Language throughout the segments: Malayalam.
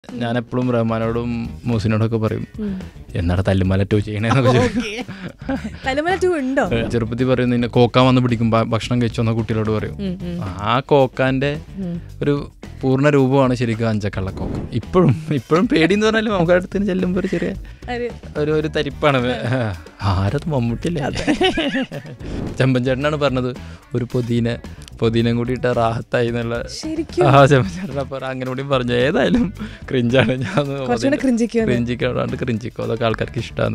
ഞാൻ എപ്പോഴും റഹ്മാനോടും മൂസിനോടൊക്കെ പറയും എന്നാണ് തല്ലുമല 2 ചെയ്യണേന്നൊക്കെ. ചെറുപ്പത്തിൽ പറയും നിന്നെ കോക്കാൻ വന്ന് പിടിക്കും ഭക്ഷണം കഴിച്ചോന്ന കുട്ടികളോട് പറയും. ആ കോക്കാന്റെ ഒരു പൂർണ്ണ രൂപമാണ് ശരിക്കും അഞ്ചക്കള്ളക്കോക്ക. ഇപ്പോഴും പേടിയെന്ന് പറഞ്ഞാലും നമുക്ക് അടുത്തിന് ചെല്ലുമ്പോ ഒരു ചെറിയ ഒരു തരിപ്പാണ്. ആരത് മമ്മൂട്ടില്ലേ? ചെമ്പൻ ചേട്ടനാണ് പറഞ്ഞത് ഒരു പൊതിനെ കൂടിയിട്ട് റാഹത്തായി എന്നുള്ള. ചെമ്പൻ ചേട്ടൻ അങ്ങനെ കൂടി പറഞ്ഞു. ഏതായാലും ക്രിഞ്ചാണ്. ഞാൻ ക്രിഞ്ചിക്കോ അതൊക്കെ ആൾക്കാർക്ക് ഇഷ്ടമാണ്.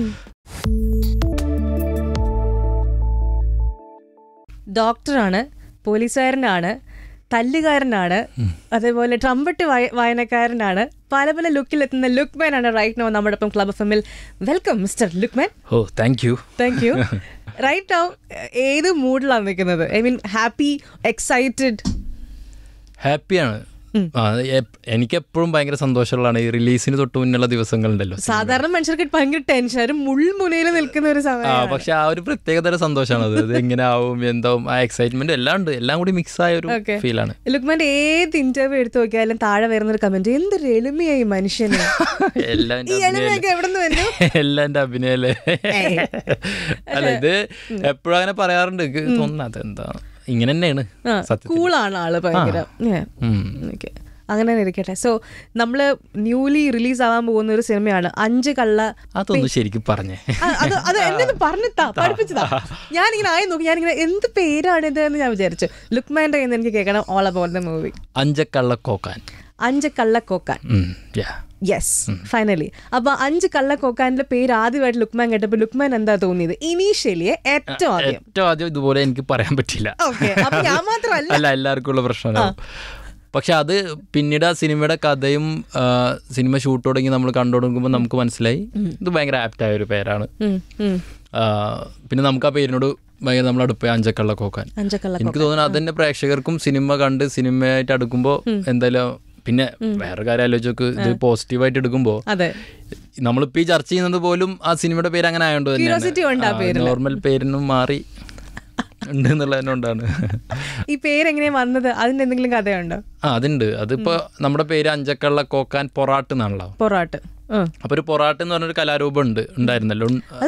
ഡോക്ടറാണ്, പോലീസുകാരനാണ്, തല്ലുകാരനാണ്, അതേപോലെ ട്രംപറ്റ് വായനക്കാരനാണ്, പല പല ലുക്കിലെത്തുന്ന ലുക്മാൻ ആണ് റൈറ്റ് നൗ നമ്മുടെ ഒപ്പം ക്ലബ് എഫ്എമ്മിൽ. Welcome mister Lukman. Oh thank you. Right now ഏത് മൂഡിലാണ് നിൽക്കുന്നത്? I mean happy, excited? ഹാപ്പിയാണ്. എനിക്കെപ്പോഴും ഭയങ്കര സന്തോഷമുള്ളതാണ് ഈ റിലീസിന് തൊട്ട് മുന്നുള്ള ദിവസങ്ങളുണ്ടല്ലോ. സാധാരണ മനുഷ്യർക്ക് ഭയങ്കര ടെൻഷൻ, മുൾമുനയിൽ നിൽക്കുന്ന ഒരു സമയം. പക്ഷെ ആ ഒരു പ്രത്യേകതര സന്തോഷമാണ്. അത് എങ്ങനെ ആവും എന്താവും ആ എക്സൈറ്റ്മെന്റ് എല്ലാം ഉണ്ട്. എല്ലാം കൂടി മിക്സ് ആയ ഒരു ഫീലാണ്. ലുക്മാന്റെ ഏത് ഇന്റർവ്യൂ എടുത്തു നോക്കിയാലും താഴെ വരുന്ന ഒരു കമന്റ്, എന്തൊരു എളിമയായി മനുഷ്യന്. എല്ലാം എന്റെ അഭിനയല്ലേ. അല്ല ഇത് എപ്പോഴും അങ്ങനെ പറയാറുണ്ട്. തോന്നുന്നത് എന്താ ഇങ്ങനെ തന്നെയാണ്. കൂളാണ് ആള് ഭയങ്കര. അങ്ങനെ തന്നെ ഇരിക്കട്ടെ. സോ നമ്മള് ന്യൂലി റിലീസ് ആവാൻ പോകുന്ന ഒരു സിനിമയാണ് 5 കള്ള. അതൊന്നും ശരിക്കും പറഞ്ഞേ, അത് എന്നെ പറഞ്ഞിട്ടാ പഠിപ്പിച്ചതാ. ഞാനിങ്ങനെ ആയി നോക്കി, ഞാനിങ്ങനെ എന്ത് പേരാണ് ഇത് എന്ന് ഞാൻ വിചാരിച്ചു. ലുക്മാന്റെ കയ്യിൽ നിന്ന് എനിക്ക് കേൾക്കണം ഓൾ അബൌട്ട് ദ മൂവി. 5 കള്ളക്കോക്കാൻ. Yes, finally. അപ്പൊ 5 കള്ളക്കോക്കാന്റെ പേര് ആദ്യമായിട്ട് ലുക്മാൻ കേട്ടപ്പോ ലുക്മാൻ എന്താ തോന്നിയത് ഇനീഷ്യലി? ഏറ്റവും ആദ്യം ഇതുപോലെ എനിക്ക് പറയാൻ പറ്റില്ല. ഞാൻ മാത്രമല്ല, എല്ലാവർക്കും ഉള്ള പ്രശ്നമാണ്. പക്ഷെ അത് പിന്നീട് ആ സിനിമയുടെ കഥയും സിനിമ ഷൂട്ട് തുടങ്ങി നമ്മൾ കണ്ടു തുടങ്ങുമ്പോൾ നമുക്ക് മനസ്സിലായി ഇത് ഭയങ്കര ആപ്റ്റായ ഒരു പേരാണ്. പിന്നെ നമുക്ക് ആ പേരിനോട് ഭയങ്കര നമ്മൾ അടുപ്പ അഞ്ചക്കള്ളക്കോക്കാൻ. എനിക്ക് തോന്നുന്നു അതന്നെ പ്രേക്ഷകർക്കും സിനിമ കണ്ട് സിനിമയായിട്ട് അടുക്കുമ്പോൾ എന്തായാലും. പിന്നെ വേറെ കാര്യം ആലോചിച്ചോക്ക്, ഇത് പോസിറ്റീവായിട്ട് എടുക്കുമ്പോൾ നമ്മളിപ്പോ ഈ ചർച്ച ചെയ്യുന്നത് പോലും ആ സിനിമയുടെ പേര് അങ്ങനെ ആയതുകൊണ്ട് തന്നെ നോർമൽ പേരിനും മാറി ഉണ്ട് എന്നുള്ളതിനോണ്ടാണ്. ഈ പേരെങ്ങനെയാ വന്നത്? അതിന്റെ എന്തെങ്കിലും കഥയുണ്ടോ? അതുണ്ട്. അതിപ്പോ നമ്മുടെ പേര് അഞ്ചക്കള്ളക്കോക്കാൻ പൊറാട്ട് എന്നാണല്ലോ. പൊറാട്ട്. അപ്പൊ ഒരു പൊറാട്ട് എന്ന് പറഞ്ഞൊരു കലാരൂപം ഉണ്ടായിരുന്നല്ലോ.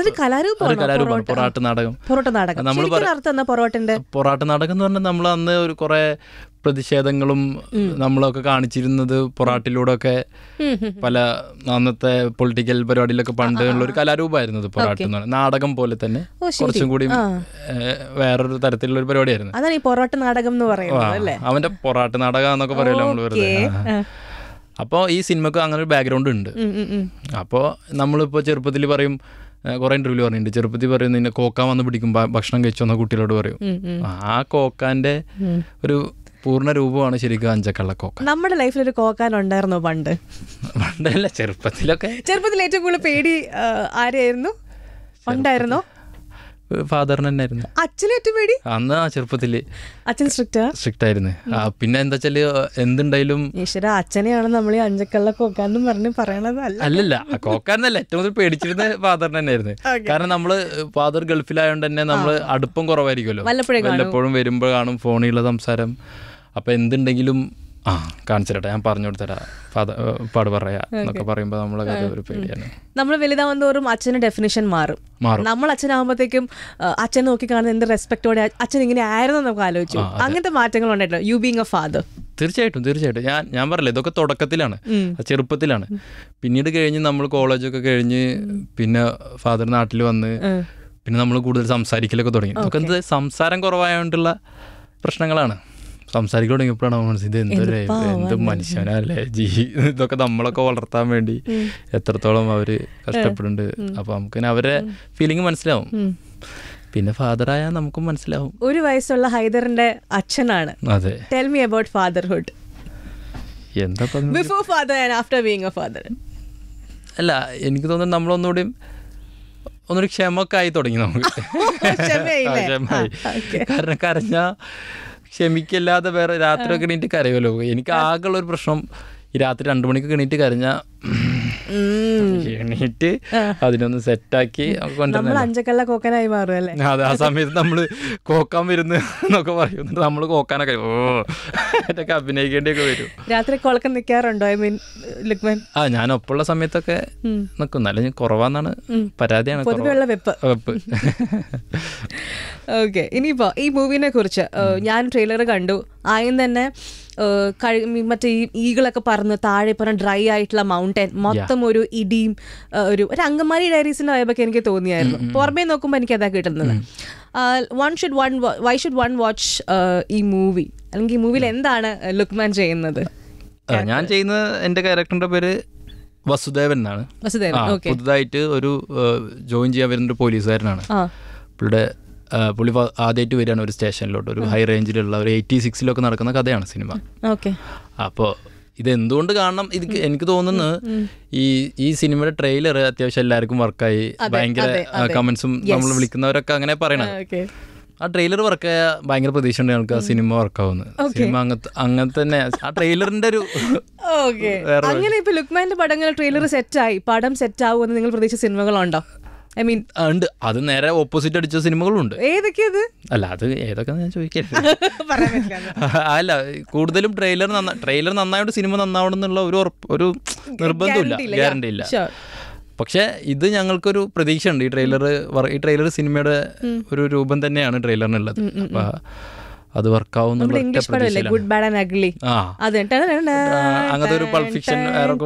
പൊറാട്ട് നാടകം. നമ്മൾ പൊറാട്ട് നാടകം എന്ന് പറഞ്ഞാൽ നമ്മൾ അന്ന് ഒരു കുറെ പ്രതിഷേധങ്ങളും നമ്മളൊക്കെ കാണിച്ചിരുന്നത് പൊറാട്ടിലൂടെ ഒക്കെ. പല അന്നത്തെ പൊളിറ്റിക്കൽ പരിപാടിയിലൊക്കെ പണ്ട് ഉള്ള ഒരു കലാരൂപമായിരുന്നു ഇത് പൊറാട്ട് എന്ന് പറഞ്ഞാൽ. നാടകം പോലെ തന്നെ കുറച്ചും കൂടി വേറൊരു തരത്തിലുള്ള ഒരു പരിപാടിയായിരുന്നു. അതാണ് ഈ പൊറാട്ട് നാടകം എന്ന് പറയുന്നത്. അവന്റെ പൊറാട്ട് നാടകം എന്നൊക്കെ പറയുമല്ലോ നമ്മൾ വെറുതെ. അപ്പോൾ ഈ സിനിമക്ക് അങ്ങനെ ഒരു ബാക്ക്ഗ്രൗണ്ട് ഉണ്ട്. അപ്പോൾ നമ്മളിപ്പോൾ ചെറുപ്പത്തിൽ പറയും, കുറെ ഇന്റർവ്യൂ പറഞ്ഞിട്ടുണ്ട്, ചെറുപ്പത്തിൽ പറയും നിന്നെ കോക്കാൻ വന്ന് പിടിക്കും ഭക്ഷണം കഴിച്ചോന്ന കുട്ടികളോട് പറയും. ആ കോക്കാന്റെ ഒരു പൂർണ്ണ രൂപമാണ് ശരിക്കും അഞ്ചക്കള്ളക്കോക്ക. നമ്മുടെ ലൈഫിൽ ഒരു കോക്കാൻ ഉണ്ടായിരുന്നോ പണ്ടല്ല, ചെറുപ്പത്തിലൊക്കെ. ചെറുപ്പത്തിൽ ഏറ്റവും കൂടുതൽ പേടി ആരെയായിരുന്നു? ഉണ്ടായിരുന്നോ? ഫാദറിന് തന്നെയായിരുന്നു. അച്ഛനേറ്റവും പേടി അന്ന് ആ ചെറുപ്പത്തില്. അച്ഛൻ സ്ട്രിക്റ്റ് ആയിരുന്നു. പിന്നെ എന്താ വെച്ചാല് എന്തുണ്ടായാലും ഈശ്വര അച്ഛനെയാണ് നമ്മൾ ഈ അഞ്ചക്കള്ളക്കോക്കാന്നും പറഞ്ഞ് പറയണത്. അല്ലല്ല, കോക്കാരനല്ല, ഏറ്റവും കൂടുതൽ പേടിച്ചിരുന്ന ഫാദറിന് തന്നെയായിരുന്നു. കാരണം നമ്മള് ഫാദർ ഗൾഫിലായോണ്ട് തന്നെ നമ്മള് അടുപ്പം കുറവായിരിക്കുമല്ലോ. വല്ലപ്പോഴും വരുമ്പോൾ കാണും ഫോണിലുള്ള സംസാരം. അപ്പൊ എന്തുണ്ടെങ്കിലും കാണിച്ചിട്ടെ ഞാൻ പറഞ്ഞു കൊടുത്തരാ പാട് പറയാ എന്നൊക്കെ പറയുമ്പോൾ നമ്മളെ കാര്യം ഒരു പേടിയാണ്. നമ്മൾ വലുതാവും തോറും അച്ഛന്റെ ഡെഫിനിഷൻ മാറും. നമ്മൾ അച്ഛനാകുമ്പോഴത്തേക്കും അച്ഛൻ നോക്കി കാണുന്ന എന്ത് റെസ്പെക്ടോടെ അച്ഛൻ ഇങ്ങനെ ആയിരുന്നു നമുക്ക് ആലോചിച്ചു. അങ്ങനത്തെ മാറ്റങ്ങൾ ഉണ്ടായിട്ടോ യു ബീങ് എ ഫാദർ? തീർച്ചയായിട്ടും. ഞാൻ പറയില്ല, ഇതൊക്കെ തുടക്കത്തിലാണ്, ചെറുപ്പത്തിലാണ്. പിന്നീട് കഴിഞ്ഞ് നമ്മൾ കോളേജൊക്കെ കഴിഞ്ഞ് പിന്നെ ഫാദർ നാട്ടിൽ വന്ന് പിന്നെ നമ്മൾ കൂടുതൽ സംസാരിക്കലൊക്കെ തുടങ്ങി. ഇതൊക്കെ എന്ത് സംസാരം കുറവായതുകൊണ്ടുള്ള പ്രശ്നങ്ങളാണ്. സംസാരിക്കാൻ തുടങ്ങിയപ്പോഴാണ് മനസ്സിലായത് എന്ത് മനുഷ്യനല്ലേ ഇതൊക്കെ നമ്മളൊക്കെ വളർത്താൻ വേണ്ടി എത്രത്തോളം അവര് കഷ്ടപ്പെടുന്നുണ്ട്. അപ്പൊ നമുക്ക് അവരുടെ ഫീലിംഗ് മനസ്സിലാവും. പിന്നെ ഫാദറായാൽ നമുക്കും മനസ്സിലാവും. 1 വയസ്സുള്ള ഹൈദറിന്റെ അച്ഛനാണ്. അതെ. Tell me about fatherhood. എന്താ before father and after being a father. അല്ല, എനിക്ക് തോന്നുന്നു നമ്മളൊന്നുകൂടി ക്ഷമൊക്കെ ആയി തുടങ്ങി നമുക്ക്. കാരണം കരഞ്ഞ ക്ഷമിക്കല്ലാതെ വേറെ രാത്രിയൊക്കെ എണീറ്റ് കരയുമല്ലോ. എനിക്ക് ആകെയുള്ളൊരു പ്രശ്നം ഈ രാത്രി 2 മണിക്ക് എണീറ്റ് കരഞ്ഞാൽ എണീറ്റ് അതിനൊന്ന് സെറ്റാക്കി നമ്മൾ അഞ്ചക്കള്ള കോക്കനായി മാറും അല്ലേ? അതെ, ആ സമയത്ത് നമ്മൾ കോക്കാൻ വരുന്നു എന്നൊക്കെ പറയും. നമ്മൾ കോക്കാനൊക്കെ എന്നൊക്കെ അഭിനയിക്കേണ്ടിയൊക്കെ വരും. രാത്രി കൊളക്കം നിൽക്കാറുണ്ടോ? I mean Luqman. ഞാൻ ഒപ്പമുള്ള സമയത്തൊക്കെ നിൽക്കും. നല്ല കുറവാന്നാണ് പരാതിയാണ്. പൊതുവെയുള്ള വെപ്പ്. ഓക്കെ, ഇനിയിപ്പോ ഈ മൂവിനെ കുറിച്ച് ഞാൻ ട്രെയിലർ കണ്ടു. ആദ്യം തന്നെ മറ്റേ ഈ ഈകളൊക്കെ പറന്ന് താഴെ പറഞ്ഞ ഡ്രൈ ആയിട്ടുള്ള മൗണ്ടൻ മൊത്തം ഒരു ഇടിയും ഒരു അങ്കമാലി ഡയറീസിന്റെ വൈബൊക്കെ എനിക്ക് തോന്നിയായിരുന്നു. പുറമേ നോക്കുമ്പോൾ എനിക്ക് അതാ കിട്ടുന്നത്. വൈ ഷുഡ് വൺ വാച്ച് ഈ മൂവി? അല്ലെങ്കിൽ ഈ മൂവിയിൽ എന്താണ് ലുക്മാൻ ചെയ്യുന്നത്? ഞാൻ ചെയ്യുന്നത്, എൻ്റെ ക്യാരക്ടറിന്റെ പേര് വസുദേവൻ എന്നാണ്. പുതുതായിട്ട് ഒരു ജോയിൻ ചെയ്യാൻ വരുന്ന പോലീസുകാരനാണ്. പുള്ളി ആദ്യമായിട്ട് വരികയാണ് ഒരു സ്റ്റേഷനിലോട്ട്. ഒരു ഹൈ റേഞ്ചിലുള്ള ഒരു 86 നടക്കുന്ന കഥയാണ് സിനിമ. അപ്പോൾ ഇതെന്തുകൊണ്ട് കാണണം? എനിക്ക് തോന്നുന്നു ഈ സിനിമയുടെ ട്രെയിലർ അത്യാവശ്യം എല്ലാവർക്കും വർക്കായി. ഭയങ്കര കമന്റ്സും നമ്മൾ വിളിക്കുന്നവരൊക്കെ അങ്ങനെ പറയണം. ആ ട്രെയിലർ വർക്കായ ഭയങ്കര പ്രതീക്ഷ ഉണ്ട് ഞങ്ങൾക്ക് ആ സിനിമ വർക്കാവുന്നത്. സിനിമ അങ്ങനെ തന്നെ ആ ട്രെയിലറിന്റെ ഒരു അങ്ങനെ. ഇപ്പൊ ലുക്മാന്റെ പടങ്ങൾ ട്രെയിലർ സെറ്റായി, പടം സെറ്റ് ആവുമെന്ന് നിങ്ങൾ പ്രതീക്ഷിച്ച സിനിമകളുണ്ടോ? ഐ മീൻ ഉണ്ട്. അത് നേരെ ഓപ്പോസിറ്റ് അടിച്ച സിനിമകളുണ്ട്. ഏതൊക്കെയത്? അല്ല, അത് ഏതൊക്കെ ഞാൻ ചോദിക്കരുത്. അല്ല, കൂടുതലും ട്രെയിലർ നന്നായിട്ട് സിനിമ നന്നാവണം എന്നുള്ള ഒരു നിർബന്ധമില്ല, ഗ്യാരണ്ടി ഇല്ല. പക്ഷെ ഇത് ഞങ്ങൾക്കൊരു പ്രതീക്ഷ ഉണ്ട്. ഈ ട്രെയിലർ സിനിമയുടെ ഒരു രൂപം തന്നെയാണ് ട്രെയിലറിനുള്ളത്. അപ്പൊ അത് വർക്കാവും. അങ്ങനത്തെ ഒരു പൾപ്പ് ഫിക്ഷൻ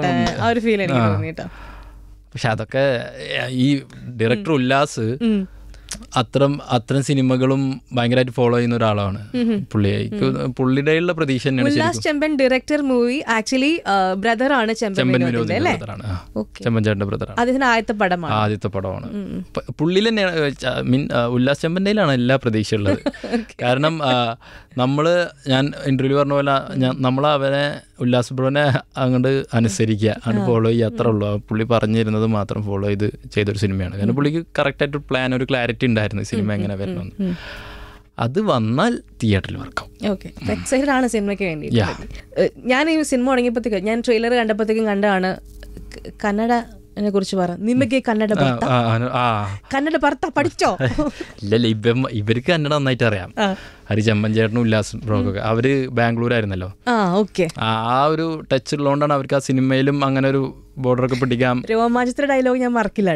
പക്ഷെ അതൊക്കെ ഈ ഡയറക്ടർ ഉല്ലാസ് അത്തരം സിനിമകളും ഭയങ്കരമായിട്ട് ഫോളോ ചെയ്യുന്ന ഒരാളാണ് പുള്ളിയുടെ ഉള്ള പ്രതീക്ഷ തന്നെയാണ്. Ullas Chemban director movie actually brother ആണ്, ചെമ്പൻ ചേട്ടന്റെ ബ്രദറാണ്. ആദ്യത്തെ പടമാണ്. പുള്ളിയിൽ തന്നെയാണ്, ഉല്ലാസ് ചെമ്പൻ്റെയിലാണ് എല്ലാ പ്രതീക്ഷയുള്ളത്. കാരണം ഞാൻ ഇന്റർവ്യൂ പറഞ്ഞ പോലെ അവനെ ഉല്ലാസ് ബ്രോനെ അങ്ങോട്ട് അനുസരിക്കുക, അങ്ങോട്ട് ഫോളോ ചെയ്യുക, അത്ര ഉള്ളൂ. പുള്ളി പറഞ്ഞിരുന്നത് മാത്രം ഫോളോ ചെയ്തൊരു സിനിമയാണ്. കാരണം പുള്ളിക്ക് കറക്റ്റായിട്ട് പ്ലാൻ, ഒരു ക്ലാരിറ്റി ഉണ്ടായിരുന്നു സിനിമ എങ്ങനെ വരണമെന്ന്. അത് വന്നാൽ തിയേറ്ററിൽ വർക്കാവും. ഓക്കെ, എക്സൈറ്റഡ് ആണ് സിനിമയ്ക്ക് വേണ്ടി. ഞാൻ ഈ സിനിമ തുടങ്ങിയപ്പോഴത്തേക്ക്, ഞാൻ ട്രെയിലർ കണ്ടപ്പോഴത്തേക്കും കണ്ടാണ് കന്നഡ കുറിച്ച് പറ. നിಮಗೆ കന്നഡ ഭർത്ത പഠിച്ചോ? ഇല്ലല്ല, ഇവർക്ക് കന്നഡ നന്നായിട്ട് അറിയാം. ചെമ്പൻ ചേട്ടനും ഉല്ലാസ് ബ്രോക്കൊക്കെ അവര് ബാംഗ്ലൂരായിരുന്നല്ലോ. ആ ഒരു ടച്ച് ഉള്ളതുകൊണ്ടാണ് അവർക്ക് ആ സിനിമയിലും അങ്ങനെ ഒരു ബോർഡറൊക്കെ പിടിക്കാം. രോമാഞ്ചത്തിന്റെ ഡയലോഗ് ഞാൻ മറക്കില്ല.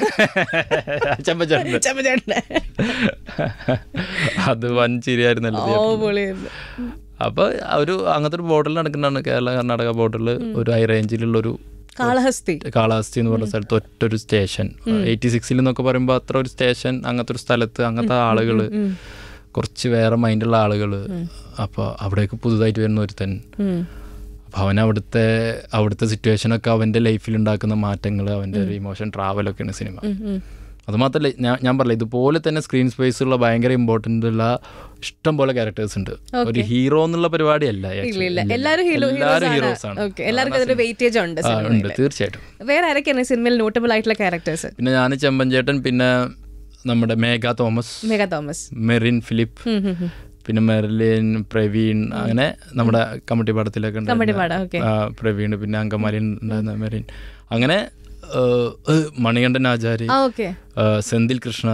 അത് വൻ ചിരിയായിരുന്നല്ലോ. അപ്പൊ അങ്ങനത്തെ ഒരു ബോർഡറിൽ നടക്കുന്നതാണ്, കേരള കർണാടക ബോർഡറിൽ ഒരു ഹൈ റേഞ്ചിലുള്ള ഒരു കാളഹസ്തി എന്ന് പറഞ്ഞ സ്ഥലത്ത് ഒറ്റൊരു സ്റ്റേഷൻ. 86 എന്നൊക്കെ പറയുമ്പോൾ അത്ര ഒരു സ്റ്റേഷൻ, അങ്ങനത്തെ ഒരു സ്ഥലത്ത് അങ്ങനത്തെ ആളുകള്, കുറച്ച് വേറെ മൈൻഡുള്ള ആളുകള്. അപ്പോൾ അവിടേക്ക് പുതുതായിട്ട് വരുന്ന ഒരുത്തൻ. അപ്പം അവൻ അവിടുത്തെ സിറ്റുവേഷനൊക്കെ അവൻ്റെ ലൈഫിൽ ഉണ്ടാക്കുന്ന മാറ്റങ്ങൾ, അവൻ്റെ ഒരു ഇമോഷൻ ട്രാവലൊക്കെയാണ് സിനിമ. അതുമാത്രമല്ല, ഞാൻ പറഞ്ഞില്ല, ഇതുപോലെ തന്നെ സ്ക്രീൻ സ്പേസ് ഉള്ള ഭയങ്കര ഇമ്പോർട്ടൻ്റ് ഉള്ള ഇഷ്ടം പോലെ ക്യാരക്ടേഴ്സ് ഉണ്ട്. ഒരു ഹീറോ എന്നുള്ള പരിപാടിയല്ല, എല്ലാവരും ഹീറോസ് ആണ്. തീർച്ചയായിട്ടും. വേറെ ആരൊക്കെയാണ് സിനിമയിൽ നോട്ടബിൾ ആയിട്ടുള്ള ക്യാരക്ടേഴ്സ്? പിന്നെ ഞാൻ, ചെമ്പൻ ചേട്ടൻ, പിന്നെ നമ്മുടെ മേഘ തോമസ്, മെറിൻ ഫിലിപ്പ്, പിന്നെ മെർലിൻ, പ്രവീൺ, അങ്ങനെ നമ്മുടെ കമ്മിറ്റി പാടത്തിലൊക്കെ പ്രവീൺ, പിന്നെ അങ്കമാലി ഉണ്ടായിരുന്ന മെറിൻ, അങ്ങനെ മണികണ്ഠൻ ആചാര്യ, സെന്തിൽ കൃഷ്ണ,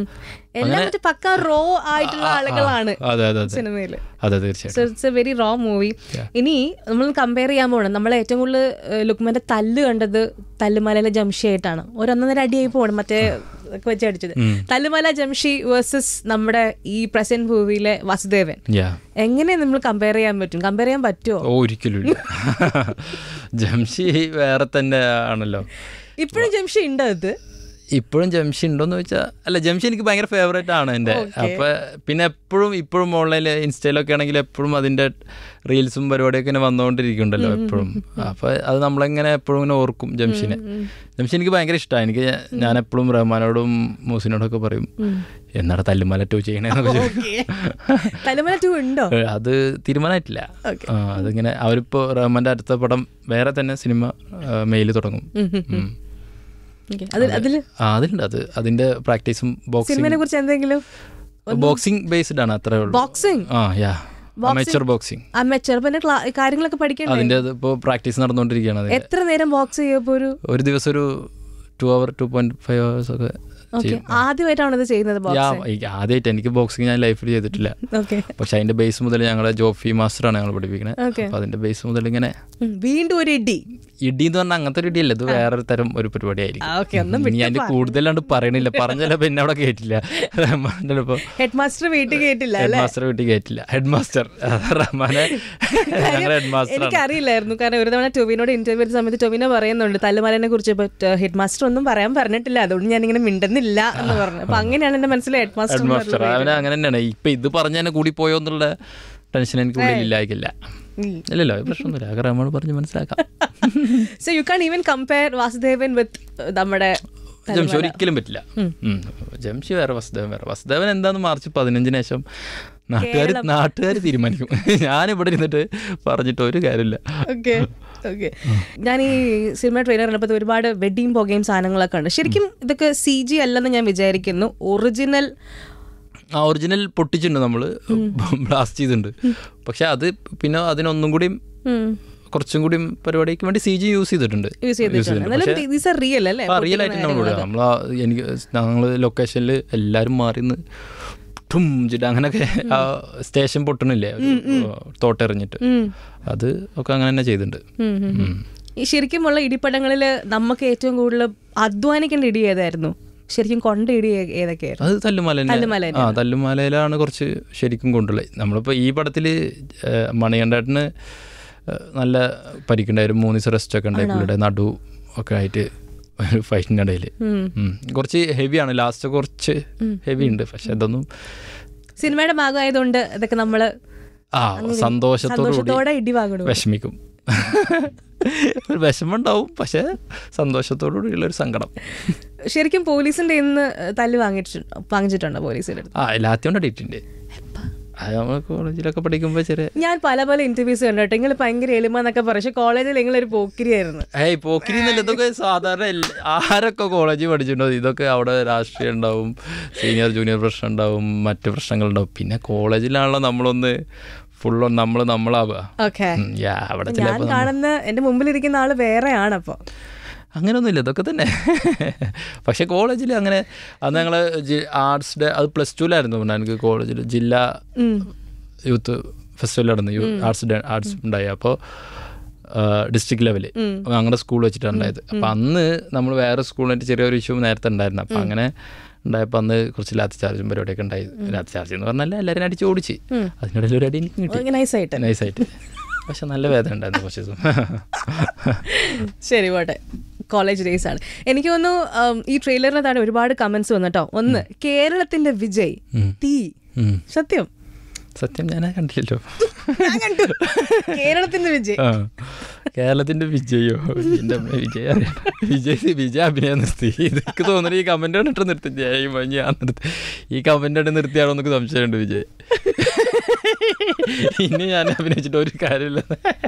ആളുകളാണ് സിനിമയിൽ. അതെ, തീർച്ചയായിട്ടും. It's a very raw movie. ഇനി നമ്മൾ കമ്പയർ ചെയ്യാൻ പോകണം. നമ്മൾ ഏറ്റവും കൂടുതൽ ലുക്മാന്റെ തല്ല് കണ്ടത് തല്ലുമലയിലെ ജംഷി ആയിട്ടാണ്. ഒരൊന്നര അടിയായി പോകണം മറ്റേ വെച്ച് അടിച്ചത്. തല്ലുമല ജംഷി വേഴ്സസ് നമ്മുടെ ഈ പ്രസന്റ് മൂവിയിലെ വസുദേവൻ. എങ്ങനെ നമ്മൾ കമ്പയർ ചെയ്യാൻ പറ്റും? കമ്പയർ ചെയ്യാൻ പറ്റുമോ? ഒരിക്കലും ഇല്ല. ജംഷി വേറെ തന്നെ ആണല്ലോ. ഇപ്പോഴും ജംഷി ഉണ്ടോ? ഇപ്പോഴും ജംഷി ഉണ്ടോയെന്ന് ചോദിച്ചാൽ, അല്ല, ജംഷി എനിക്ക് ഭയങ്കര ഫേവറേറ്റ് ആണ് എൻ്റെ. അപ്പോൾ പിന്നെ ഇപ്പോഴും ഓൺലൈനിൽ ഇൻസ്റ്റയിലൊക്കെ ആണെങ്കിൽ എപ്പോഴും അതിൻ്റെ റീൽസും പരിപാടിയൊക്കെ ഇങ്ങനെ വന്നുകൊണ്ടിരിക്കുന്നുണ്ടല്ലോ എപ്പോഴും. അപ്പോൾ അത് നമ്മളെങ്ങനെ എപ്പോഴും ഇങ്ങനെ ഓർക്കും ജംഷിനെ. ജംഷി എനിക്ക് ഭയങ്കര ഇഷ്ടമാണ്. ഞാൻ എപ്പോഴും റഹ്മാനോടും മൂസിനോടൊക്കെ പറയും, എന്നാണ് തല്ലുമല 2 ചെയ്യണേന്നൊക്കെ ചോദിക്കും. അത് തീരുമാനമായിട്ടില്ല. അതിങ്ങനെ അവരിപ്പോൾ റഹ്മാൻ്റെ അടുത്ത പടം വേറെ തന്നെ സിനിമ മെയിൽ തുടങ്ങും. അതിലുണ്ട്. അതിന്റെ പ്രാക്ടീസും ബോക്സിംഗ് ബേസ്ഡ് ആണ്. അത്രേ ഉള്ളൂ. Amateur boxing. അമേച്ചർ പിന്നെ കാര്യങ്ങളൊക്കെ പഠിക്കണ്ടേ? അതിന്റെ ഇപ്പോൾ പ്രാക്ടീസ് നടന്നുകൊണ്ടിരിക്കുകയാണ്. എത്ര നേരം ബോക്സ് ചെയ്യുമ്പോൾ? ഒരു ദിവസം ഒരു 2 hours 2.5 hours ഒക്കെ. ആദ്യമായിട്ടാണ് ഇത് ചെയ്യുന്നത്? ആദ്യമായിട്ട്. എനിക്ക് ബോക്സിങ് ഞാൻ ലൈഫിൽ ചെയ്തിട്ടില്ല. പക്ഷെ അതിന്റെ ബേസ് മുതൽ ഞങ്ങളെ ജോഫി മാസ്റ്ററാണ് ഞങ്ങൾ പഠിപ്പിക്കുന്നത്. അപ്പൊ അതിന്റെ ബേസ് മുതൽ ഇങ്ങനെ വീണ്ടും ഒരു ഇടി എന്ന് പറഞ്ഞാൽ അങ്ങനത്തെ ഒരു ഇടിയല്ല, ഇത് വേറൊരു തരം ഒരു പരിപാടി ആയിരിക്കും. ഇനി അതിന്റെ കൂടുതലാണ്ട് പറയണില്ല, പറഞ്ഞാൽ പിന്നെ അവിടെ കേട്ടില്ല. ഹെഡ് മാസ്റ്റർ വീട്ടിൽ കേട്ടില്ല. ഹെഡ് മാസ്റ്റർ റഹ്മാനെ ഹെഡ് മാസ്റ്റർ എനിക്കറിയില്ലായിരുന്നു. കാരണം ഒരു തവണ ടൊവിനോട് ഇന്റർവ്യൂ എടുത്ത സമയത്ത് ടൊവിനോ പറയുന്നുണ്ട് തല്ലുമാലനെ കുറിച്ച്, ഹെഡ് മാസ്റ്റർ ഒന്നും പറഞ്ഞിട്ടില്ല, അതുകൊണ്ട് ഞാനിങ്ങനെ മിണ്ടുന്നില്ല എന്ന് പറഞ്ഞു. അപ്പൊ അങ്ങനെയാണ് എന്റെ മനസ്സിലെ ഹെഡ് മാസ്റ്റർ. അവനെ അങ്ങനെ തന്നെയാണ്. ഇപ്പൊ ഇത് പറഞ്ഞ കൂടി പോയോ എന്നുള്ള ടെൻഷൻ എനിക്ക് ഉള്ളിൽ ഇല്ലായിരിക്കില്ല. ഇല്ലല്ലോ, പ്രശ്നമൊന്നുമില്ല. റഹ്മാൻ പറഞ്ഞ് മനസ്സിലാക്കാം. So you can even compare Vasudevan with നമ്മുടെ ജംഷി. ഒരിക്കലും പറ്റില്ല. ജംഷി വേറെ, വസുദേവൻ വേറെ. വസുദേവൻ എന്താന്ന് മാർച്ച് 15 ശേഷം നാട്ടുകാർ തീരുമാനിക്കും. ഞാനിവിടെ ഇരുന്നിട്ട് പറഞ്ഞിട്ട് ഒരു കാര്യമില്ല. ഓക്കെ. ഞാൻ ഈ സിനിമ ട്രെയിലർ കണ്ടപ്പോൾ ഒരുപാട് വെഡിങ് പുകയും സാധനങ്ങളൊക്കെ ഉണ്ട്. ശരിക്കും ഇതൊക്കെ CG അല്ലെന്ന് ഞാൻ വിചാരിക്കുന്നു. ഒറിജിനൽ പൊട്ടിച്ചിട്ടുണ്ട്, നമ്മൾ ബ്ലാസ്റ്റ് ചെയ്തിട്ടുണ്ട്. പക്ഷെ അത് പിന്നെ അതിനൊന്നും കൂടി കുറച്ചും കൂടി പരിപാടിക്ക് വേണ്ടി CG യൂസ് ചെയ്തിട്ടുണ്ട്. റിയൽ ആയിട്ട് ഞങ്ങൾ ലൊക്കേഷനിൽ എല്ലാവരും മാറിന്ന് അങ്ങനെയൊക്കെ സ്റ്റേഷൻ പൊട്ടണില്ലേ തോട്ടെറിഞ്ഞിട്ട്, അത് ഒക്കെ അങ്ങനെ തന്നെ ചെയ്തിട്ടുണ്ട്. ഈ ശരിക്കുമുള്ള ഇടിപ്പടങ്ങളിൽ നമുക്ക് ഏറ്റവും കൂടുതൽ അധ്വാനിക്കേണ്ട ഇടി ഏതായിരുന്നു? ശരിക്കും കൊണ്ട ഇടി ഏതൊക്കെയായിരുന്നു? അത് തല്ലുമാലയിലാണ് കുറച്ച് ശരിക്കും കൊണ്ടുള്ളത്. നമ്മളിപ്പോൾ ഈ പടത്തിൽ മണികണ്ഠേട്ടന് നല്ല പരിക്കുണ്ടായിരുന്നു. 3 ദിവസം റെസ്റ്റ് ഒക്കെ ഉണ്ടായി. പുള്ളിയുടെ നടു ഒക്കെ ആയിട്ട് ഒരു ഫൈറ്റിൻ്റെ ഇടയിൽ കുറച്ച് ഹെവിയാണ്. ലാസ്റ്റ് കുറച്ച് ഹെവി ഉണ്ട്. പക്ഷെ അതൊന്നും സിനിമയുടെ ഭാഗമായതുകൊണ്ട് ഇതൊക്കെ നമ്മള് സന്തോഷത്തോടെ വിഷമിക്കും. ഒരു വിഷമം ഉണ്ടാവും, പക്ഷെ സന്തോഷത്തോടുകൂടിയുള്ളൊരു സങ്കടം. ശരിക്കും പോലീസിന്റെ ഇന്ന് തല്ല് വാങ്ങിച്ചിട്ടുണ്ടോ പോലീസിന്റെ? എല്ലാത്തിനും അടിയിട്ടുണ്ട്. കോളേജിലൊക്കെ പഠിക്കുമ്പോൾ ഞാൻ പല ഇന്റർവ്യൂസ് കണ്ടോട്ടെ, നിങ്ങൾ ഭയങ്കര എളിമെന്നൊക്കെ പറയും. പക്ഷെ കോളേജിൽ നിങ്ങളൊരു പോക്കിരിയായിരുന്നു. പോക്കിരി എന്നല്ല, ഇതൊക്കെ സാധാരണ ആരൊക്കെ കോളേജിൽ പഠിച്ചിട്ടുണ്ടോ, ഇതൊക്കെ അവിടെ രാഷ്ട്രീയം ഉണ്ടാവും, സീനിയർ ജൂനിയർ പ്രശ്നം ഉണ്ടാവും, മറ്റ് പ്രശ്നങ്ങളുണ്ടാവും. പിന്നെ കോളേജിലാണല്ലോ നമ്മളൊന്ന് നമ്മളാവുക. ഞാൻ കാണുന്ന എന്റെ മുമ്പിലിരിക്കുന്ന ആള് വേറെയാണ്. അപ്പൊ അങ്ങനെയൊന്നുമില്ല, ഇതൊക്കെ തന്നെ. പക്ഷെ കോളേജിൽ അങ്ങനെ അന്ന് ഞങ്ങൾ ആർട്സ് ഡേ, അത് +2 എനിക്ക് കോളേജിൽ ജില്ലാ യൂത്ത് ഫെസ്റ്റിവൽ നടന്നു. ആർട്സ് ഉണ്ടായി. അപ്പോൾ ഡിസ്ട്രിക്ട് ലെവല് ഞങ്ങളുടെ സ്കൂൾ വെച്ചിട്ടാണ് ഉണ്ടായത്. അപ്പം അന്ന് നമ്മൾ വേറെ സ്കൂളിനായിട്ട് ചെറിയൊരു ഇഷ്യൂ നേരത്തെ ഉണ്ടായിരുന്നു. അപ്പം അങ്ങനെ ഉണ്ടായപ്പോൾ അന്ന് കുറച്ച് ലാത്തി ചാർജും പരിപാടിയൊക്കെ ഉണ്ടായി. ലാത്തി ചാർജ് എന്ന് പറഞ്ഞാൽ എല്ലാവരും അടിച്ച് ഓടിച്ച്, അതിനിടയിൽ ഒരു അടി എനിക്ക് കിട്ടി നൈസായിട്ട്. പക്ഷെ നല്ല വേദന ഉണ്ടായിരുന്നു കുറച്ച് ദിവസം. ശരി, പോട്ടെ. കോളേജ് ഡേയ്സ് ആണ്. എനിക്ക് തോന്നുന്നു ഈ ട്രെയിലറിന് താഴെ ഒരുപാട് കമന്റ്സ് വന്നിട്ടോ. ഒന്ന്, കേരളത്തിന്റെ വിജയ് തീ. സത്യം ഞാൻ കണ്ടില്ലല്ലോ. കേരളത്തിന്റെ വിജയോ? എന്റെ വിജയ് അഭിനയം നിർത്തി. ഇതൊക്കെ തോന്നുന്നു ഈ കമന്റ് കണ്ടിട്ട് നിർത്തി. ഞാൻ നിർത്തി. ഈ കമന്റ് കണ്ട് നിർത്തിയാണോ എന്നൊക്കെ സംശയമുണ്ട് വിജയ്. ഇനി ഞാൻ അഭിനയിച്ചിട്ട് ഒരു കാര്യമില്ല.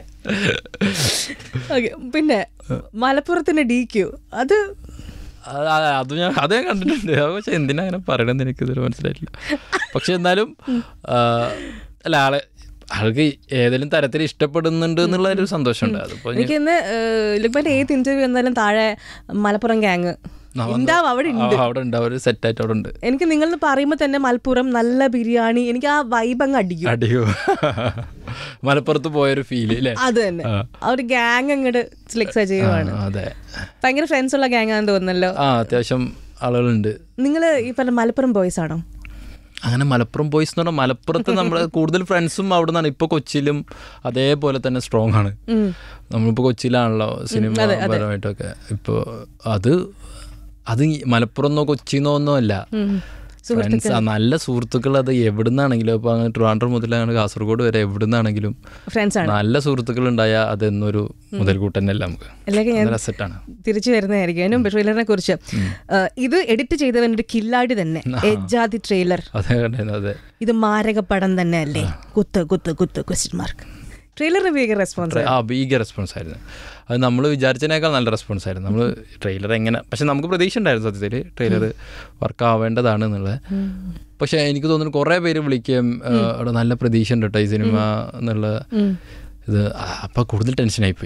പിന്നെ മലപ്പുറത്തിന്റെ DQ അത് ഞാൻ കണ്ടിട്ടുണ്ട്. പക്ഷെ എന്തിനാ അങ്ങനെ പറയണമെന്ന് എനിക്കിതൊരു മനസ്സിലായിട്ടില്ല. പക്ഷെ എന്നാലും അല്ല, ആൾക്ക് ഏതെങ്കിലും തരത്തിൽ ഇഷ്ടപ്പെടുന്നുണ്ട് എന്നുള്ള ഒരു സന്തോഷമുണ്ട്. അതിപ്പോ എനിക്ക് ഏത് ഇന്റർവ്യൂ എന്നാലും താഴെ മലപ്പുറം ഗ്യാങ് അവിടെ ഉണ്ട്, അവർ സെറ്റായിട്ട് അവിടെ ഉണ്ട്. എനിക്ക് നിങ്ങൾ പറയുമ്പോൾ തന്നെ മലപ്പുറം നല്ല ബിരിയാണി, എനിക്ക് ആ വൈബ് അങ്ങ് അടിയോ. മലപ്പുറത്ത് പോയൊരു ഫീല് അല്ലേ? അത് തന്നെ. ആ ഒരു ഗ്യാങ് അങ്ങോട്ട് ചെയ്യുവാണ്. അതെ, ഭയങ്കര ഫ്രണ്ട്സ് ഉള്ള ഗ്യാങ് ആണെന്ന് തോന്നുന്നല്ലോ. അത്യാവശ്യം ആളുകളുണ്ട്. നിങ്ങൾ ഈ പറഞ്ഞ മലപ്പുറം ബോയ്സ് ആണോ? അങ്ങനെ മലപ്പുറം ബോയ്സ് എന്ന് പറഞ്ഞാൽ മലപ്പുറത്ത് നമ്മൾ കൂടുതൽ ഫ്രണ്ട്സും അവിടെ നിന്നാണ്. ഇപ്പോൾ കൊച്ചിയിലും അതേപോലെ തന്നെ സ്ട്രോങ് ആണ്. നമ്മളിപ്പോൾ കൊച്ചിയിലാണല്ലോ സിനിമ പരമായിട്ടൊക്കെ. ഇപ്പോൾ അത് മലപ്പുറന്നോ കൊച്ചിന്നോ ഒന്നും അല്ല, ഫ്രണ്ട്സ്, നല്ല സുഹൃത്തുക്കൾ. അത് എവിടുന്നാണെങ്കിലും ഇപ്പോൾ അങ്ങനെ ട്രിവാൻഡ്രം മുതൽ അങ്ങനെ കാസർഗോഡ് വരെ എവിടുന്നാണെങ്കിലും നല്ല സുഹൃത്തുക്കൾ ഉണ്ടായാൽ അതെന്നൊരു മുതൽക്കൂട്ടന്നല്ല നമുക്ക്. അസറ്റാണ്. തിരിച്ചു വരുന്നതായിരിക്കും. അതിനും ട്രെയിലറിനെ കുറിച്ച്, ഇത് എഡിറ്റ് ചെയ്തവൻ്റെ കില്ലാടി തന്നെ എജാതി ട്രെയിലർ. അതെ, ഇത് മാരക പടം തന്നെ അല്ലേ? കുത്ത് ക്വസ്റ്റ്യൻ മാർക്ക്. ട്രെയിലറിന് ഭീകര റെസ്പോൺസ്. ഭീകര റെസ്പോൺസ് ആയിരുന്നു. അത് നമ്മൾ വിചാരിച്ചതിനേക്കാൾ നല്ല റെസ്പോൺസ് ആയിരുന്നു. നമ്മൾ ട്രെയിലർ എങ്ങനെ, പക്ഷെ നമുക്ക് പ്രതീക്ഷ ഉണ്ടായിരുന്നു സത്യത്തിൽ ട്രെയിലർ വർക്ക് ആവേണ്ടതാണ് എന്നുള്ളത്. പക്ഷെ എനിക്ക് തോന്നുന്നു കുറേ പേര് വിളിക്കുകയും അവിടെ നല്ല പ്രതീക്ഷ ഉണ്ട് കേട്ടോ ഈ സിനിമ എന്നുള്ള ഇത്. അപ്പം കൂടുതൽ ടെൻഷനായിപ്പോയി.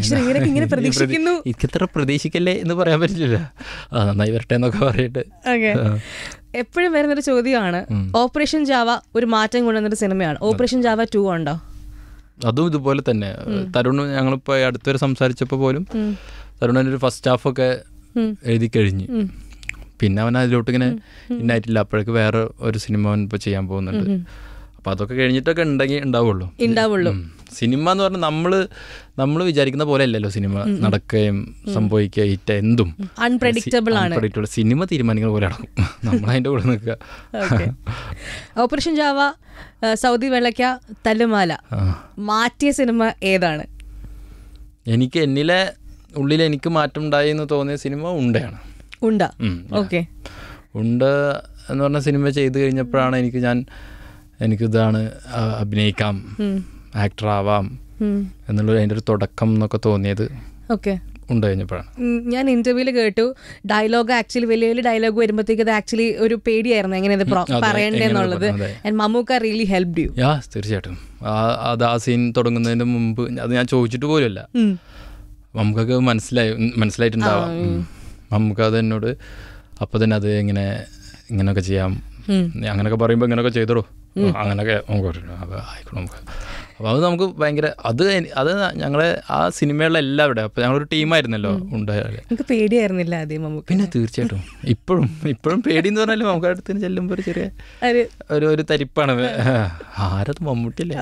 ഇത്ര പ്രതീക്ഷിക്കല്ലേ എന്ന് പറയാൻ പറ്റില്ല. നന്നായി വരട്ടെ എന്നൊക്കെ പറഞ്ഞിട്ട്. എപ്പോഴും വരുന്നൊരു ചോദ്യമാണ്, ഓപ്പറേഷൻ ജാവ ഒരു മാറ്റം കൊണ്ടുവന്നൊരു സിനിമയാണ്. ഓപ്പറേഷൻ ജാവ 2 ഉണ്ടോ? അതും ഇതുപോലെ തന്നെ. തരുൺ ഞങ്ങളിപ്പോൾ അടുത്തൊരു സംസാരിച്ചപ്പോൾ പോലും തരുണിൻ്റെ ഒരു ഫസ്റ്റ് ഹാഫൊക്കെ എഴുതി കഴിഞ്ഞ്, പിന്നെ അവൻ അതിലോട്ട് ഇങ്ങനെ ഇന്നായിട്ടില്ല. അപ്പോഴേക്ക് വേറെ ഒരു സിനിമ അവൻ ഇപ്പോൾ ചെയ്യാൻ പോകുന്നുണ്ട്. അപ്പം അതൊക്കെ കഴിഞ്ഞിട്ടൊക്കെ ഉണ്ടാവുള്ളൂ. സിനിമ എന്ന് പറഞ്ഞാൽ നമ്മൾ വിചാരിക്കുന്ന പോലെ അല്ലല്ലോ സിനിമ നടക്കുകയും സംഭവിക്കുക എന്തും അൺപ്രെഡിക്റ്റബിൾ ആണ്. സിനിമ തീരുമാനിക്കുന്ന പോലെ നടക്കും, നമ്മളതിൻ്റെ കൂടെ നിൽക്കുക. Operation Java, Saudi Vellakka, Thallumaala മാറ്റിയ സിനിമ ഏതാണ്? എനിക്ക് എന്നിലെ ഉള്ളിൽ എനിക്ക് മാറ്റം ഉണ്ടായി എന്ന് തോന്നിയ സിനിമ ഉണ്ടയാണ്. ഉണ്ട എന്ന് പറഞ്ഞ സിനിമ ചെയ്ത് കഴിഞ്ഞപ്പോഴാണ് എനിക്കിതാണ് അഭിനയിക്കാം, ആക്ടർ ആവാം എന്നുള്ളത് അതിൻ്റെ ഒരു തുടക്കം എന്നൊക്കെ തോന്നിയത് ഉണ്ട് കഴിഞ്ഞപ്പോഴാണ്. ഞാൻ ഇന്റർവ്യൂവിൽ കേട്ടു, ഡയലോഗ് ആക്ച്വലി വലിയ വലിയ ഡയലോഗ് വരുമ്പോഴത്തേക്ക് അത് ആക്ച്വലി ഒരു പേടിയായിരുന്നു എങ്ങനെ ഇത് പറയണ്ടേന്നുള്ളത്. And Mammookka really helped you. തീർച്ചയായിട്ടും. അത് ആ സീൻ തുടങ്ങുന്നതിന് മുമ്പ് അത് ഞാൻ ചോദിച്ചിട്ട് പോലുമല്ല, മമ്മൂക്കൊക്കെ മനസ്സിലായിട്ടുണ്ടാവാം. മമ്മൂക്ക അത് എന്നോട് അപ്പം തന്നെ അത് ഇങ്ങനെയൊക്കെ ചെയ്യാം, അങ്ങനെയൊക്കെ പറയുമ്പോൾ ഇങ്ങനെയൊക്കെ ചെയ്തോളൂ, അങ്ങനെയൊക്കെ നമുക്ക് ആയിക്കോട്ടെ നമുക്ക്. അപ്പോൾ അത് നമുക്ക് ഭയങ്കര അത് ഞങ്ങളെ ആ സിനിമകളിലെ എല്ലാവരുടെ അപ്പം ഞങ്ങളൊരു ടീമായിരുന്നല്ലോ ഉണ്ടായാലും. എനിക്ക് പേടിയായിരുന്നില്ല ആദ്യം മമ്മൂക്ക? പിന്നെ തീർച്ചയായിട്ടും ഇപ്പോഴും പേടിയെന്ന് പറഞ്ഞാൽ നമുക്ക് അടുത്തിന് ചെല്ലുമ്പോൾ ഒരു ചെറിയ ഒരു തരിപ്പാണ്. ആരത് മമ്മൂട്ടിയല്ലേ?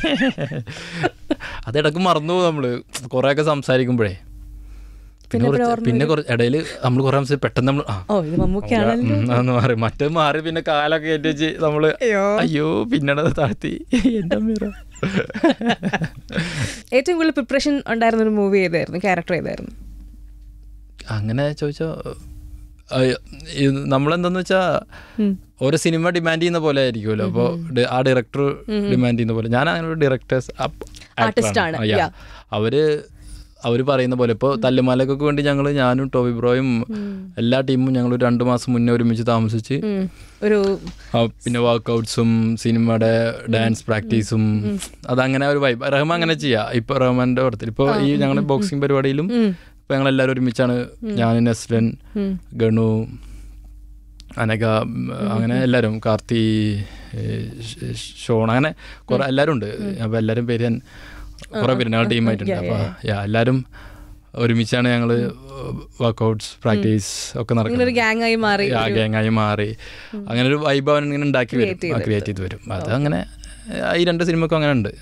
അതിടക്ക് മറന്നു പോകും നമ്മൾ കുറേയൊക്കെ സംസാരിക്കുമ്പോഴേ. പിന്നെ ഇടയിൽ നമ്മൾ കുറേ സംസാരിച്ച് പെട്ടെന്ന് നമ്മൾ മാറി മറ്റേ മാറി പിന്നെ കാലൊക്കെ കയറ്റി വെച്ച് നമ്മൾ അയ്യോ പിന്നീട് താഴ്ത്തി. എൻ്റെ ഏറ്റവും കൂടുതൽ പ്രിപ്പറേഷൻ ഉണ്ടായിരുന്ന ഒരു മൂവി ഏതായിരുന്നു, ക്യാരക്ടർ ഏതായിരുന്നു? അങ്ങനെ ചോദിച്ചോ നമ്മളെന്താന്ന് വെച്ചാൽ ഓരോ സിനിമ ഡിമാൻഡ് ചെയ്യുന്ന പോലെ ആയിരിക്കുമല്ലോ. അപ്പോൾ ആ ഡയറക്ടർ ഡിമാൻഡ് ചെയ്യുന്ന പോലെ ഞാൻ അങ്ങനെ ഒരു ഡയറക്ടേഴ്സ് ആർട്ടിസ്റ്റാണ്. അവർ പറയുന്ന പോലെ ഇപ്പോൾ തല്ലുമാലക്കൊക്കെ വേണ്ടി ഞാനും ടോബി ബ്രോയും എല്ലാ ടീമും ഞങ്ങൾ 2 മാസം മുന്നേ ഒരുമിച്ച് താമസിച്ച് പിന്നെ വർക്കൗട്ട്സും സിനിമയുടെ ഡാൻസ് പ്രാക്ടീസും അതങ്ങനെ ഒരു വൈബ്. റഹ്മാൻ അങ്ങനെ ചെയ്യാം. ഇപ്പോൾ റഹ്മാൻ്റെ പടത്തിൽ ഇപ്പോൾ ഈ ഞങ്ങളുടെ ബോക്സിംഗ് പരിപാടിയിലും ഇപ്പോൾ ഞങ്ങളെല്ലാവരും ഒരുമിച്ചാണ്. ഞാൻ, നെസ്ലൻ, ഗണു, അനഘ, അങ്ങനെ എല്ലാവരും, കാർത്തി, ഷോൺ, അങ്ങനെ കുറേ എല്ലാവരും ഉണ്ട്. അപ്പോൾ എല്ലാവരും പേര് ഞാൻ കുറേ പേര് ഞങ്ങളുടെ ടീമായിട്ടുണ്ട്. അപ്പോൾ എല്ലാവരും ഒരുമിച്ചാണ് ഞങ്ങൾ വർക്കൗട്ട്സ് പ്രാക്ടീസ് ഒക്കെ നടക്കുന്നത്. ഗ്യാങ്ങായി മാറി അങ്ങനെ ഒരു വൈബ് അവൻ ഇങ്ങനെ ക്രിയേറ്റ് ചെയ്ത് വരും. അത് അങ്ങനെ ഈ 2 സിനിമക്കും അങ്ങനെ ഉണ്ട്.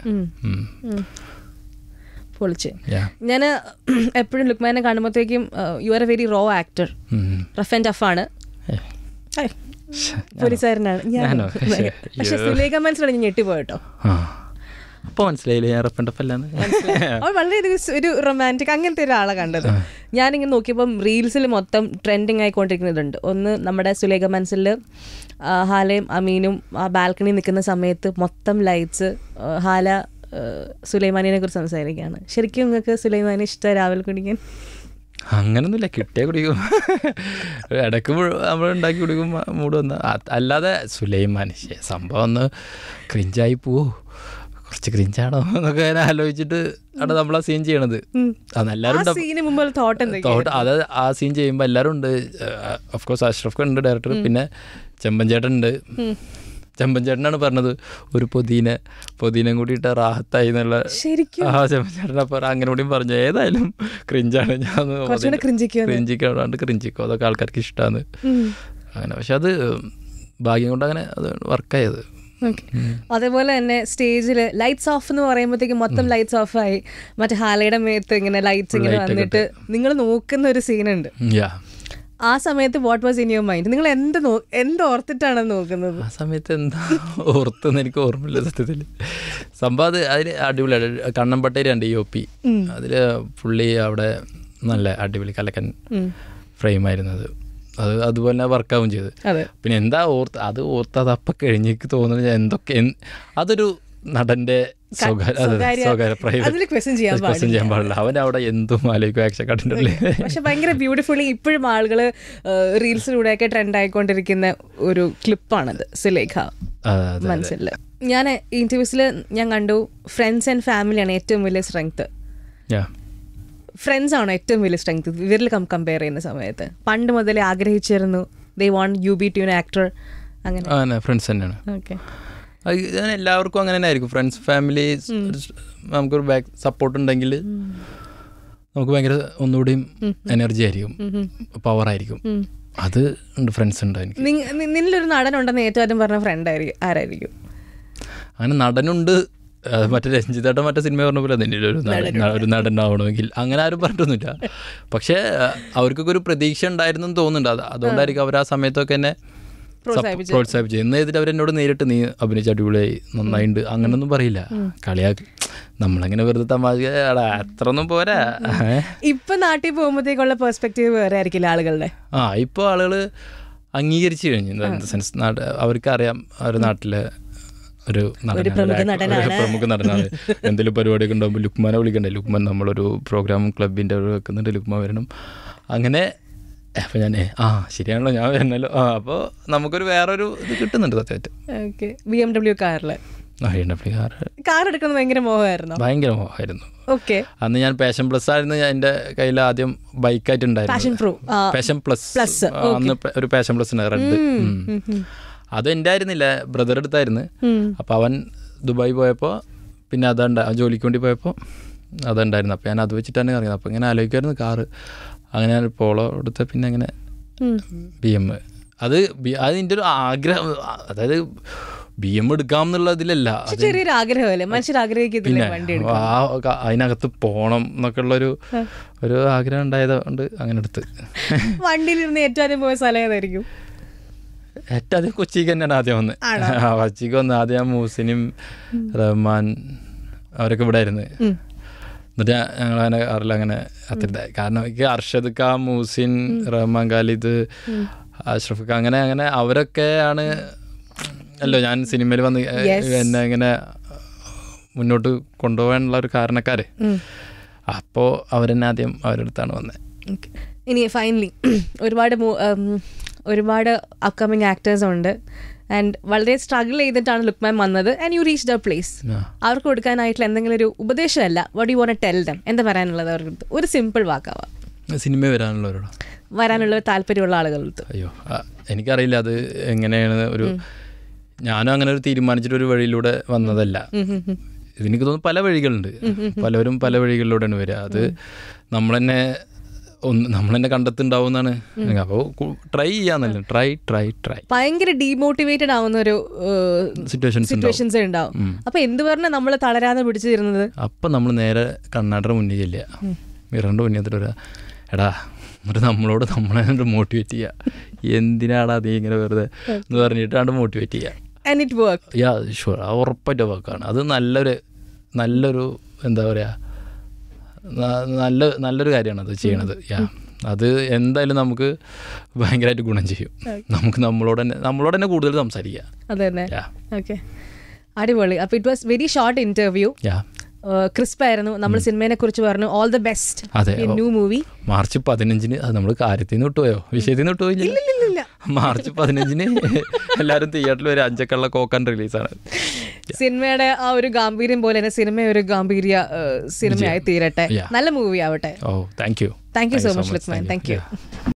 പൊളിച്ച്. ഞാൻ എപ്പോഴും ലുക്മാനെ കാണുമ്പോഴത്തേക്കും you are a very raw actor. Rough and tough ആണ്. പോലീസുകാരനാണ് ഞാൻ. പക്ഷെ സുലേഖ മനസ്സിലാണ് ഞാൻ ഞെട്ടിപ്പോയിട്ടോ. അപ്പോൾ മനസ്സിലായില്ലേ ഞാൻ റഫ് ആൻഡ് ടഫ് അല്ലാന്ന്? അവൾ വളരെയധികം ഒരു റൊമാൻറ്റിക് അങ്ങനത്തെ ഒരാളെ കണ്ടത്. ഞാനിങ്ങനെ നോക്കിയപ്പം റീൽസിൽ മൊത്തം ട്രെൻഡിങ് ആയിക്കൊണ്ടിരിക്കുന്നതുണ്ട്. ഒന്ന് നമ്മുടെ സുലേഖ മനസ്സിൽ ഹാലയും അമീനും ആ ബാൽക്കണി നിൽക്കുന്ന സമയത്ത് മൊത്തം ലൈറ്റ്സ്, ഹാല സുലൈമാനിനെ കുറിച്ച് സംസാരിക്കുകയാണ്. ശരിക്കും നിങ്ങൾക്ക് സുലൈമാനെ ഇഷ്ടം രാവിലെ കുടിക്കാൻ? അങ്ങനൊന്നുമില്ല, കിട്ടിയ കുടിക്കും, ഇടയ്ക്ക് നമ്മൾ ഉണ്ടാക്കി കുടിക്കും മൂട് വന്ന്. അല്ലാതെ സുലൈമാൻ സംഭവം ഒന്ന് ക്രിഞ്ചായി പോവോ, കുറച്ച് ക്രിഞ്ചാണോ എന്നൊക്കെ ആലോചിച്ചിട്ട് അവിടെ നമ്മൾ ആ സീൻ ചെയ്യണത്. അതെല്ലാവരും തോട്ട് അത് ആ സീൻ ചെയ്യുമ്പോൾ എല്ലാവരും ഉണ്ട്. ഓഫ്കോഴ്സ് അഷ്റഫ് ഉണ്ട് ഡയറക്ടർ, പിന്നെ ചെമ്പൻ ചേട്ടൻ ഉണ്ട്. ചെമ്പൻ ചേട്ടനാണ് പറഞ്ഞത് ഒരു പൊതീനം കൂടിയിട്ട് റാഹത്തായി എന്നുള്ള. ചെമ്പൻ ചേട്ടൻ അപ്പം അങ്ങനെ കൂടിയും പറഞ്ഞു. ഏതായാലും ക്രിഞ്ചാണ്, ഞാൻ ക്രിഞ്ചിക്കോ അതൊക്കെ ആൾക്കാർക്ക് ഇഷ്ടമാണ് അങ്ങനെ. പക്ഷെ അത് ഭാഗ്യം കൊണ്ട് അങ്ങനെ അത് വർക്കായത്. അതേപോലെ തന്നെ സ്റ്റേജിൽ ലൈറ്റ്സ് ഓഫ് എന്ന് പറയുമ്പോഴത്തേക്കും മൊത്തം ലൈറ്റ്സ് ഓഫായി, മറ്റേ ഹാലയുടെ മേത്ത് ഇങ്ങനെ ലൈറ്റ്സ് ഇങ്ങനെ വന്നിട്ട് നിങ്ങൾ നോക്കുന്ന ഒരു സീനുണ്ട്. ആ സമയത്ത് what was in your mind? നിങ്ങൾ എന്ത് ഓർത്തിട്ടാണ് നോക്കുന്നത്? ആ സമയത്ത് എന്താ ഓർത്തെന്ന് എനിക്ക് ഓർമ്മയില്ല സത്യത്തിൽ. സംഭവം അതിൽ അടിപൊളിയാണ്. കണ്ണമ്പട്ടേരുണ്ട് EOP, അതിൽ പുള്ളി അവിടെ നല്ല അടിപൊളി കലക്കൻ ഫ്രെയിമായിരുന്നത്. അതുപോലെ തന്നെ വർക്കാവും ചെയ്ത്. പിന്നെ എന്താ അത് ഓർത്തത് അപ്പം കഴിഞ്ഞേക്ക് തോന്നുന്നത് എന്തൊക്കെ അതൊരു നടന്റെ സ്വകാര്യ പ്രൈവറ്റ് ക്വസ്റ്റ്യൻ ചെയ്യാൻ പാടില്ല. അവൻ അവിടെ എന്തും ആലോചിക്കും ആക്ഷൻ കണ്ടിട്ടുള്ള. പക്ഷെ ഭയങ്കര ബ്യൂട്ടിഫുള്ളി ഇപ്പോഴും ആളുകൾ റീൽസിലൂടെയൊക്കെ ട്രെൻഡ് ആയിക്കൊണ്ടിരിക്കുന്ന ഒരു ക്ലിപ്പാണത് സുലേഖ മനസ്സിൽ. ഞാൻ ഇന്റർവ്യൂസിൽ ഞാൻ കണ്ടു ഫ്രണ്ട്സ് ആൻഡ് ഫാമിലിയാണ് ഏറ്റവും വലിയ സ്ട്രെങ്ത്. ഫ്രണ്ട്സ് ആണോ ഏറ്റവും വലിയ സ്ട്രെങ്ത് ഇവരിൽ കമ്പയർ ചെയ്യുന്ന സമയത്ത്? പണ്ട് മുതലേ ആഗ്രഹിച്ചിരുന്നു they want you be to an actor അങ്ങനെ? ഫ്രണ്ട്സ് തന്നെയാണ്. ഓക്കെ, എല്ലാവർക്കും അങ്ങനെ തന്നെ ആയിരിക്കും. ഫ്രണ്ട്സ് ഫാമിലി നമുക്കൊരു ബാക്ക് സപ്പോർട്ട് ഉണ്ടെങ്കിൽ നമുക്ക് ഭയങ്കര ഒന്നുകൂടിയും എനർജി ആയിരിക്കും, പവർ ആയിരിക്കും. അത് ഉണ്ട്, ഫ്രണ്ട്സ് ഉണ്ട് എനിക്ക്. നിന്നിലൊരു നടനുണ്ടെന്ന് ഏറ്റവും ആദ്യം പറഞ്ഞ ഫ്രണ്ട് ആരായിരിക്കും? അങ്ങനെ നടനുണ്ട്, മറ്റേ രഞ്ജിത്തേട്ടൻ മറ്റേ സിനിമ പറഞ്ഞ പോലെ തന്നെ ഒരു നടനാവണമെങ്കിൽ അങ്ങനെ ആരും പറഞ്ഞിട്ടൊന്നുമില്ല. പക്ഷേ അവർക്കൊക്കെ ഒരു പ്രതീക്ഷ ഉണ്ടായിരുന്നു തോന്നുന്നുണ്ട്. അതുകൊണ്ടായിരിക്കും അവർ ആ സമയത്തൊക്കെ എന്നെ പ്രോത്സാഹിപ്പിച്ചു. എന്ന് ചെയ്തിട്ട് അവരെന്നോട് നേരിട്ട് നീ അഭിനയിച്ച അടിപൊളിയായി, നന്നായിട്ടുണ്ട് അങ്ങനൊന്നും പറയില്ല, കളിയാക്കി. നമ്മളങ്ങനെ വെറുതെ തമാശ അത്രയൊന്നും പോരാ. ഇപ്പൊ നാട്ടിൽ പോകുമ്പോഴത്തേക്കുള്ള പെർസ്പെക്റ്റീവ് വേറെ ആയിരിക്കില്ല ആളുകളുടെ. ഇപ്പൊ ആളുകൾ അംഗീകരിച്ചു കഴിഞ്ഞു. ഇൻ ദ സെൻസ് അവർക്കറിയാം അവർ നാട്ടിലെ ഒരു പ്രമുഖ നടനാണ്. എന്തെങ്കിലും പരിപാടിയൊക്കെ ഉണ്ടാകുമ്പോൾ ലുക്മാനെ വിളിക്കണ്ടേ, ലുക്മാൻ നമ്മളൊരു പ്രോഗ്രാം ക്ലബിൻ്റെ വെക്കുന്നുണ്ട്, ലുക്മാൻ വരണം. അങ്ങനെ അപ്പം ഞാൻ ശരിയാണല്ലോ ഞാൻ വരണല്ലോ. അപ്പോൾ നമുക്കൊരു വേറൊരു ഇത് കിട്ടുന്നുണ്ട് സത്യമായിട്ട്. ഓക്കെ, BMW കാറില് കാർ എടുക്കുന്നത് ഭയങ്കര മോഹമായിരുന്നു. ഓക്കെ, അന്ന് ഞാൻ പാഷൻ പ്ലസ് ആയിരുന്നു എൻ്റെ കയ്യിൽ ആദ്യം ബൈക്കായിട്ടുണ്ടായിരുന്നു. പാഷൻ പ്ലസ് അന്ന് ഒരു പാഷൻ പ്ലസ് ഉണ്ട് റെഡ്. അത് എൻ്റെ ആയിരുന്നില്ല, ബ്രദർ എടുത്തായിരുന്നു. അപ്പോൾ അവൻ ദുബായി പോയപ്പോൾ പിന്നെ ജോലിക്ക് വേണ്ടി പോയപ്പോൾ അതുണ്ടായിരുന്നു. അപ്പോൾ ഞാൻ അത് വെച്ചിട്ടാണ് ഇറങ്ങിയത്. അപ്പോൾ ഇങ്ങനെ ആലോചിക്കുമായിരുന്നു കാറ്. അങ്ങനെ ഞാൻ പോളോ എടുത്ത പിന്നെ അങ്ങനെ BM. അതിൻ്റെ ഒരു ആഗ്രഹം, അതായത് BM എടുക്കാം എന്നുള്ളതിലല്ല, ചെറിയൊരു ആഗ്രഹമല്ലേ മനുഷ്യർ ആഗ്രഹിക്കുന്നില്ല. അതിനകത്ത് പോകണം എന്നൊക്കെ ഉള്ളൊരു ആഗ്രഹം ഉണ്ടായതുകൊണ്ട് അങ്ങനെ എടുത്ത്. വണ്ടിയിലിരുന്ന് ഏറ്റവും ആദ്യം പോയ സ്ഥലം ഏതായിരിക്കും? ഏറ്റവും ആദ്യം കൊച്ചിക്ക് തന്നെയാണ് ആദ്യം വന്ന്. കൊച്ചിക്ക് വന്ന് ആദ്യം മൂസിനും റഹ്മാൻ അവരൊക്കെ ഇവിടെ ആയിരുന്നു. എന്നിട്ട് ഞങ്ങളങ്ങനെ കാറിൽ അങ്ങനെ അത്രതായി. കാരണം എനിക്ക് അർഷദ് ഖാ, മൂസിൻ, റഹ്മാൻ, ഖാലിദ്, അഷ്റഫ് ഖാ അങ്ങനെ അവരൊക്കെയാണ് ഞാൻ സിനിമയിൽ വന്ന് എന്നെ ഇങ്ങനെ മുന്നോട്ട് കൊണ്ടുപോകാനുള്ള ഒരു കാരണക്കാർ. അപ്പോൾ അവരെന്നെ ആദ്യം അവരുടെ അടുത്താണ് വന്നത്. ഇനി ഫൈനലി ഒരുപാട് അപ്കമിങ് ആക്ടേഴ്സ് ഉണ്ട് ആൻഡ് വളരെ സ്ട്രഗിൾ ചെയ്തിട്ടാണ് ലുക്മാൻ വന്നത്. And you reach the place. അവർക്ക് കൊടുക്കാനായിട്ടുള്ള എന്തെങ്കിലും ഒരു ഉപദേശമല്ല, what you want to tell them? എന്താ പറയാനുള്ളത് അവർക്ക്? ഒരു സിമ്പിൾ വാക്കാവാം. സിനിമ വരാനുള്ള താല്പര്യമുള്ള ആളുകളുടെ. അയ്യോ, എനിക്കറിയില്ല അത് എങ്ങനെയാണ്. ഞാനും അങ്ങനെ ഒരു തീരുമാനിച്ചിട്ടൊരു വഴിയിലൂടെ വന്നതല്ല. എനിക്ക് തോന്നുന്നു പല വഴികളുണ്ട്, പലവരും പല വഴികളിലൂടെയാണ് വരിക. അത് നമ്മൾ തന്നെ കണ്ടെത്തുണ്ടാവുന്നതാണ്. അപ്പോൾ ട്രൈ ചെയ്യാന്നല്ല, ട്രൈ. ഭയങ്കര ഡീമോട്ടിവേറ്റഡ് ആവുന്ന ഒരു സിറ്റുവേഷൻസ് ഉണ്ടാവും. അപ്പൊ എന്ത് പറഞ്ഞാൽ നമ്മൾ തളരാതെ പിടിച്ചു തരുന്നത്? അപ്പൊ നമ്മൾ നേരെ കണ്ണാടിയുടെ മുന്നിൽ ചെല്ലുക, മിററിന്റെ മുന്നിൽ എടാ എന്നിട്ട് നമ്മളോട് നമ്മളെ മോട്ടിവേറ്റ് ചെയ്യുക. എന്തിനാടാ നീ ഇങ്ങനെ വെറുതെ എന്ന് പറഞ്ഞിട്ടാണ് മോട്ടിവേറ്റ് ചെയ്യുക. ഷുവർ, ഉറപ്പായിട്ട് വർക്കാണ്. അത് നല്ലൊരു എന്താ പറയുക, നല്ലൊരു കാര്യമാണ് അത് ചെയ്യണത്. അത് എന്തായാലും നമുക്ക് ഭയങ്കരമായിട്ട് ഗുണം ചെയ്യും. നമുക്ക് നമ്മളോട് തന്നെ കൂടുതൽ സംസാരിക്കാം. അതന്നെ. ഓക്കെ, അടിപൊളി. അപ്പോൾ it was very short interview. Crisp ആയിരുന്നു. നമ്മൾ സിനിമയെ കുറിച്ച് പറഞ്ഞു. All the best in new movie. March 15 അത് നമ്മൾ കാര്യത്തിൽ നിന്ന് വിട്ടുപോയോ, വിഷയത്തിൽ നിന്ന് വിട്ടുപോയില്ല. മാർച്ച് 15 എല്ലാവരും തിയേറ്ററിൽ ഒരു 5 കോക്കാൻ റിലീസാണ്. സിനിമയുടെ ആ ഒരു ഗാംഭീര്യം പോലെ തന്നെ സിനിമ ഒരു ഗാംഭീര്യ സിനിമയായി തീരട്ടെ. നല്ല മൂവി ആവട്ടെ. Thank you so much Lukman. Thank U.